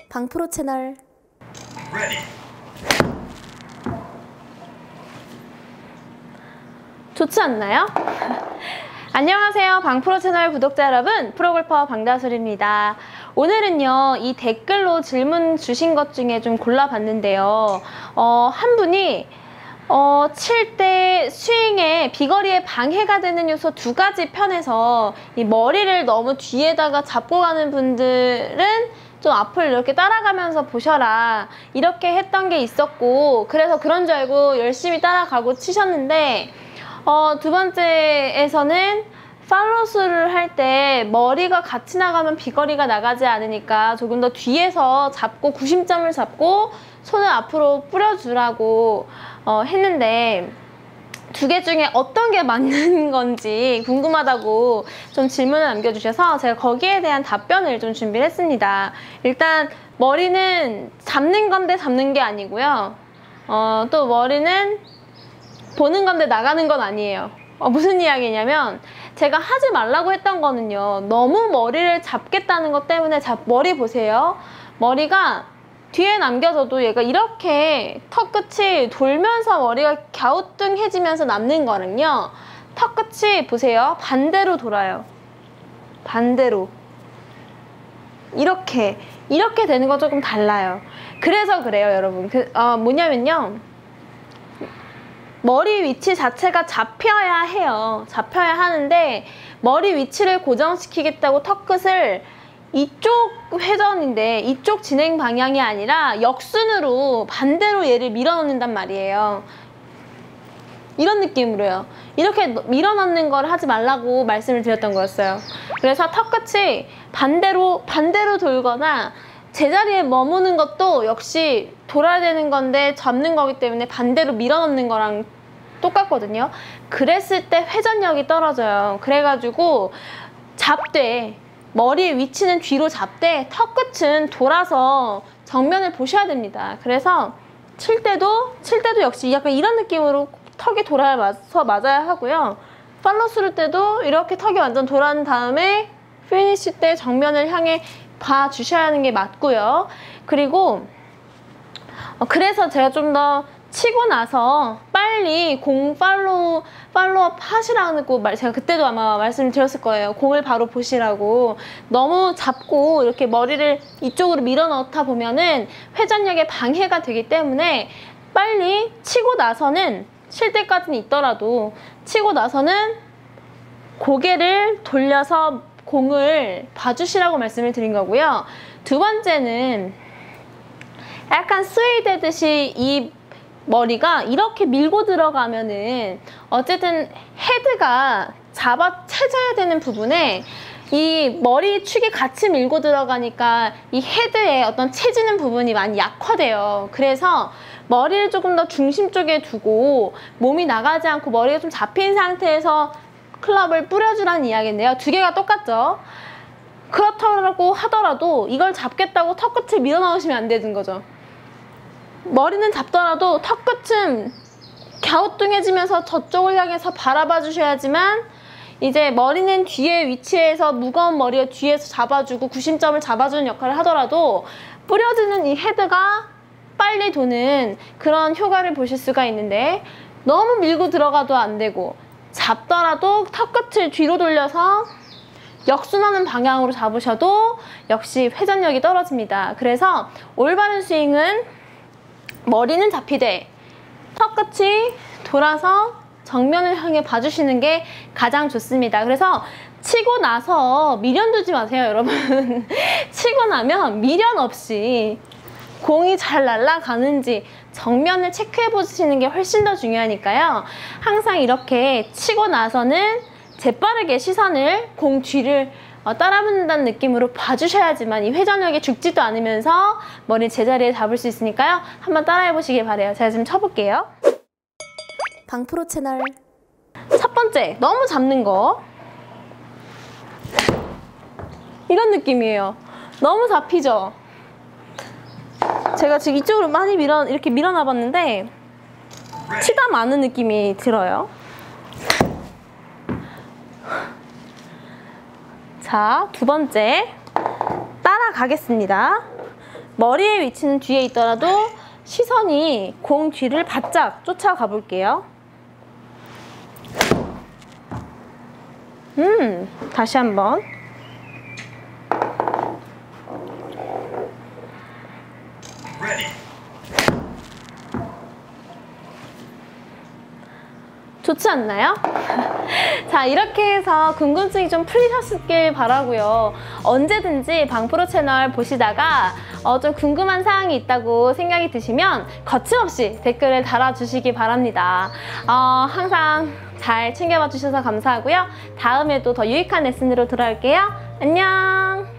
방프로 채널. 좋지 않나요? 안녕하세요, 방프로 채널 구독자 여러분, 프로골퍼 방다솔입니다. 오늘은요, 이 댓글로 질문 주신 것 중에 좀 골라봤는데요. 한 분이 칠 때 스윙에 비거리에 방해가 되는 요소 두 가지 편에서 이 머리를 너무 뒤에다가 잡고 가는 분들은 좀 앞을 이렇게 따라가면서 보셔라, 이렇게 했던 게 있었고, 그래서 그런 줄 알고 열심히 따라가고 치셨는데, 두 번째에서는 팔로스를 할 때 머리가 같이 나가면 비거리가 나가지 않으니까 조금 더 뒤에서 잡고 구심점을 잡고 손을 앞으로 뿌려주라고 했는데, 두 개 중에 어떤 게 맞는 건지 궁금하다고 좀 질문을 남겨주셔서 제가 거기에 대한 답변을 좀 준비를 했습니다. 일단 머리는 잡는 건데 잡는 게 아니고요. 또 머리는 보는 건데 나가는 건 아니에요. 무슨 이야기냐면, 제가 하지 말라고 했던 거는요, 너무 머리를 잡겠다는 것 때문에 머리 보세요. 머리가 뒤에 남겨져도 얘가 이렇게 턱 끝이 돌면서 머리가 갸우뚱해지면서 남는 거는요, 턱 끝이 보세요, 반대로 돌아요. 반대로 이렇게 되는 거 조금 달라요. 그래서 그래요, 여러분. 뭐냐면요, 머리 위치 자체가 잡혀야 해요. 잡혀야 하는데, 머리 위치를 고정시키겠다고 턱끝을 이쪽 회전인데 이쪽 진행 방향이 아니라 역순으로 반대로 얘를 밀어넣는단 말이에요. 이런 느낌으로요. 이렇게 밀어넣는 걸 하지 말라고 말씀을 드렸던 거였어요. 그래서 턱끝이 반대로 돌거나 제자리에 머무는 것도 역시 돌아야 되는 건데 잡는 거기 때문에 반대로 밀어넣는 거랑 똑같거든요. 그랬을 때 회전력이 떨어져요. 그래가지고 잡되 머리 위치는 뒤로 잡되 턱 끝은 돌아서 정면을 보셔야 됩니다. 그래서 칠 때도 역시 약간 이런 느낌으로 턱이 돌아서 맞아야 하고요. 팔로스를 때도 이렇게 턱이 완전 돌아온 다음에 피니시 때 정면을 향해 봐주셔야 하는 게 맞고요. 그리고 그래서 제가 좀 더 치고 나서 빨리 공 팔로업 하시라고 제가 그때도 아마 말씀을 드렸을 거예요. 공을 바로 보시라고. 너무 잡고 이렇게 머리를 이쪽으로 밀어넣다 보면은 회전력에 방해가 되기 때문에 빨리 치고 나서는, 칠 때까지는 있더라도 치고 나서는 고개를 돌려서 공을 봐주시라고 말씀을 드린 거고요. 두 번째는 약간 스웨이되듯이 이 머리가 이렇게 밀고 들어가면은 어쨌든 헤드가 채져야 되는 부분에 이 머리 축이 같이 밀고 들어가니까 이 헤드에 어떤 채지는 부분이 많이 약화돼요. 그래서 머리를 조금 더 중심 쪽에 두고 몸이 나가지 않고 머리가 좀 잡힌 상태에서 클럽을 뿌려주라는 이야기인데요. 두 개가 똑같죠. 그렇다고 하더라도 이걸 잡겠다고 턱끝을 밀어넣으시면 안 되는 거죠. 머리는 잡더라도 턱끝은 갸우뚱해지면서 저쪽을 향해서 바라봐 주셔야지만, 이제 머리는 뒤에 위치해서 무거운 머리가 뒤에서 잡아주고 구심점을 잡아주는 역할을 하더라도 뿌려지는 이 헤드가 빨리 도는 그런 효과를 보실 수가 있는데, 너무 밀고 들어가도 안 되고 잡더라도 턱끝을 뒤로 돌려서 역순하는 방향으로 잡으셔도 역시 회전력이 떨어집니다. 그래서 올바른 스윙은 머리는 잡히되 턱끝이 돌아서 정면을 향해 봐주시는 게 가장 좋습니다. 그래서 치고 나서 미련 두지 마세요, 여러분. 치고 나면 미련 없이 공이 잘 날아가는지 정면을 체크해 보시는 게 훨씬 더 중요하니까요. 항상 이렇게 치고 나서는 재빠르게 시선을 공 뒤를 따라붙는다는 느낌으로 봐주셔야지만 이 회전력이 죽지도 않으면서 머리 제자리에 잡을 수 있으니까요. 한번 따라해 보시길 바래요. 제가 지금 쳐볼게요. 방프로 채널. 첫 번째, 너무 잡는 거. 이런 느낌이에요. 너무 잡히죠? 제가 지금 이쪽으로 많이 이렇게 밀어놔 봤는데 치다 마는 느낌이 들어요. 자, 두 번째 따라가겠습니다. 머리의 위치는 뒤에 있더라도 시선이 공 뒤를 바짝 쫓아가 볼게요. 다시 한번. 좋지 않나요? 자, 이렇게 해서 궁금증이 좀 풀리셨길 바라고요. 언제든지 방프로 채널 보시다가 좀 궁금한 사항이 있다고 생각이 드시면 거침없이 댓글을 달아주시기 바랍니다. 항상 잘 챙겨봐 주셔서 감사하고요. 다음에도 더 유익한 레슨으로 돌아올게요. 안녕!